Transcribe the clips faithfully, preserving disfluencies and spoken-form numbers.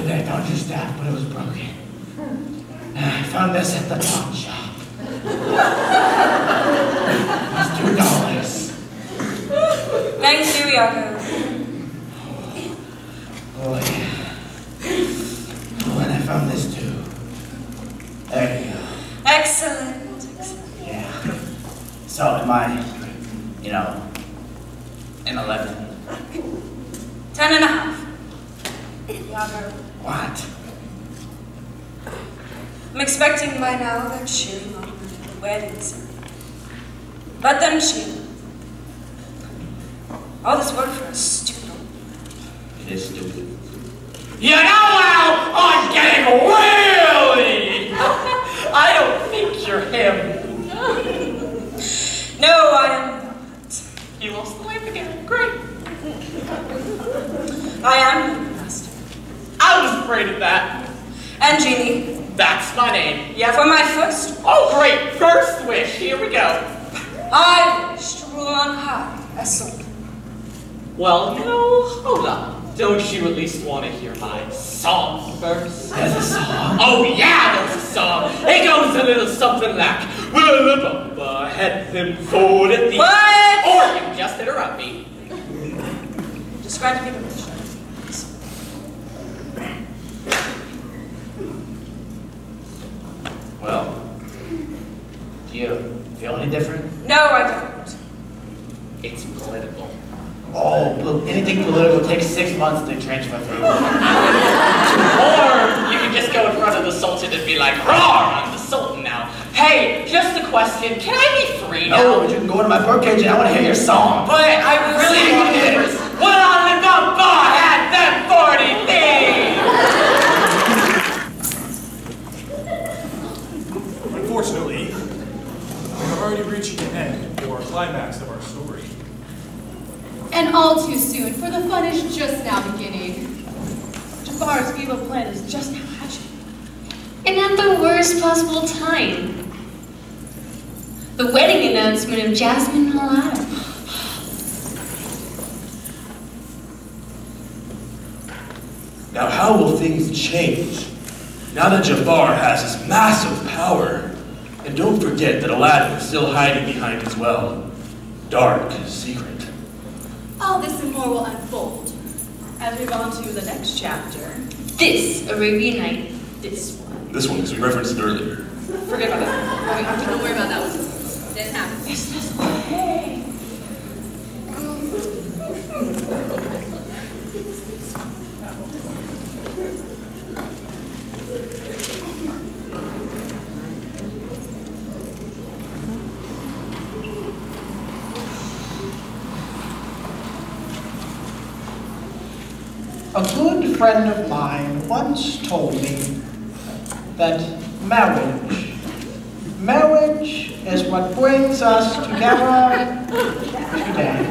other day I found your staff, but it was broken. And I found this at the pawn shop. It's two dollars. Thank you, Iago. Oh, yeah. Oh, and I found this too. There you go. Excellent. Excellent. Yeah. So am I, you know, an eleven? Ten and a half. Iago. What? I'm expecting by now they're cheering on the wedding ceremony. Let them cheer. All this work for a stupid old... It is stupid. You know how I'm getting really? I don't think you're him. No, I am not. You lost the lamp again. Great. I am the master. I was afraid of that. And Genie. That's my name. Yeah, for my first... Oh, great. First wish. Here we go. I wish to rule on high as Sultan. Well, you know, hold up. Don't you at least want to hear my song first? There's a song? Oh, yeah, there's a song. It goes a little something like, we'll look up ahead, then forward at the... What? Or you can just interrupt me. Describe to me the wish. Well, do you feel any different? No, I don't. It's political. Oh, well, anything political takes six months to transfer through. Or you can just go in front of the Sultan and be like, roar, I'm the Sultan now. Hey, just a question, can I be free now? No, but you can go into my birdcage and I want to hear your song. But I really want to hear it. Well, on the bumper had them forty thieves! Unfortunately, we are already reaching the end or climax of our story. And all too soon, for the fun is just now beginning. Jafar's evil plan is just now hatching. And at the worst possible time. The wedding announcement of Jasmine and Aladdin. Now how will things change now that Jafar has his massive power? And don't forget that Aladdin is still hiding behind his, well, dark secret. All this and more will unfold as we go on to the next chapter. This Arabian Night. This one. This one, because we referenced it earlier. Forget about that. Oh, don't worry about that one. Didn't happen. It's this one. A good friend of mine once told me that marriage, marriage is what brings us together today.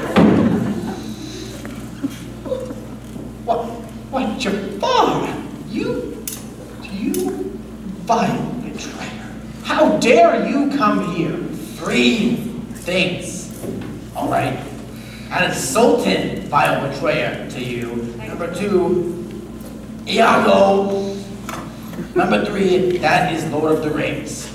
What, what, Jafar? You, you vile betrayer. How dare you come here? Three things. All right. And it's Sultan, vile betrayer, to you. Number two, Iago. Number three, that is Lord of the Rings.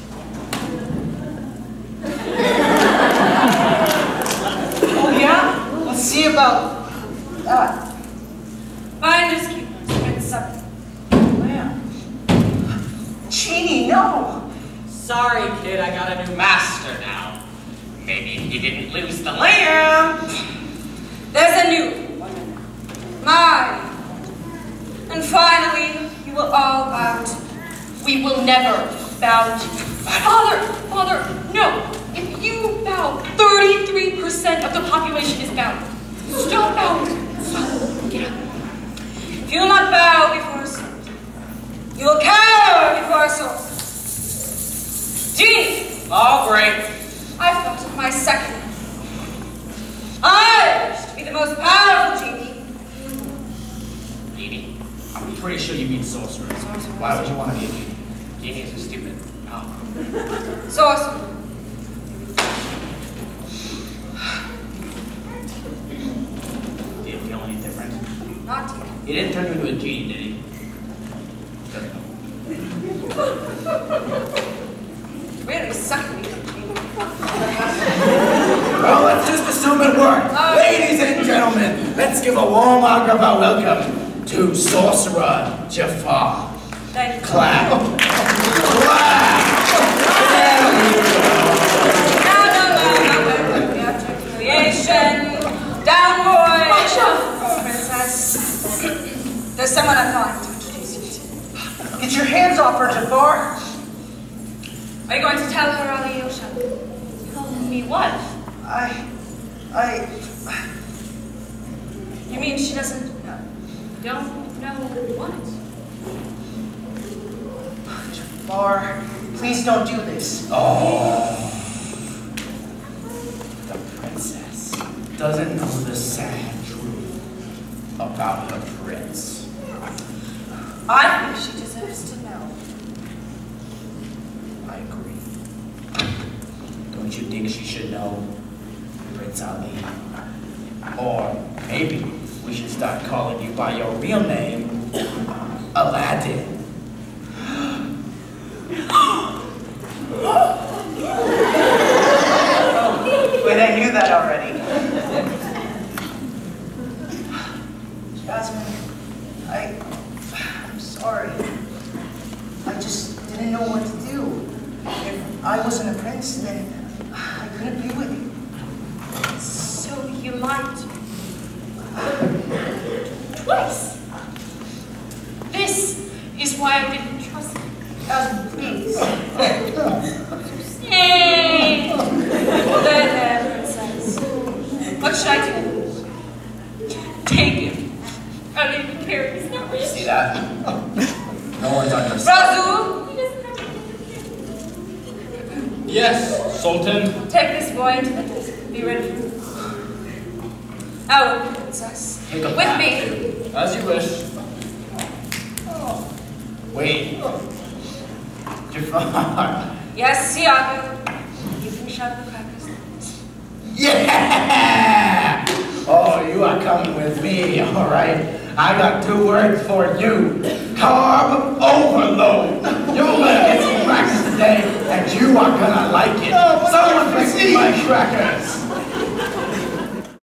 Oh yeah? Let's see about that. Finders keepers, and seven. Man. Genie, no! Sorry, kid, I got a new master now. Maybe if you didn't lose the lamp. There's a new one. Mine. And finally, you will all bow to me. We will never bow to you. Father, Father, no! If you bow, thirty-three percent of the population is bowing. Stop bowing. Stop. Get up. If you will not bow before a sword, you will cower before a sword. Genie! Oh, great. I thought of my second. I wish to be the most powerful genie. Genie? I'm pretty sure you mean sorcerer. Why would you want to be a genie? Genies are stupid. Oh. Sorcerer. Do you feel any different? Not yet. He didn't turn you into a genie, did he? gentlemen, let's give a warm Agrabah welcome to Sorcerer Jafar. Thank you. Clap. Clap. No, no, no, no. We have to creation. Down, boy. Oh, princess. There's someone I'm calling to introduce you to. Get your hands off her, Jafar. Are you going to tell her, Alyosha? Tell me what? I... I... You mean she doesn't know? Don't know what? Jafar, please don't do this. Oh. The princess doesn't know the sad truth about her prince. I think she deserves to know. I agree. Don't you think she should know, Prince Ali? Or maybe we should start calling you by your real name, Aladdin. Wait, I knew that already. Jasmine, I... I'm sorry. I just didn't know what to do. If I wasn't a prince, then I couldn't be with you. So you lied to me. Twice. This is why I didn't trust you. Jasmine, please. Yay! There, there, princess. What should I do? Take him. I don't even care. He's not rich. See that? No one's on your side. Razu, He doesn't have anything. Yes, Sultan. take this boy into the desert. Be ready for it. Oh, princess. Take a With bath, me. too. As you wish. Wait. Jafar. Yes, Iago. You can shove the crackers. Yeah! Oh, you are coming with me, all right? I got two words for you. Carb overload. You're gonna get some practice today, and you are gonna like it. Someone bring me my crackers.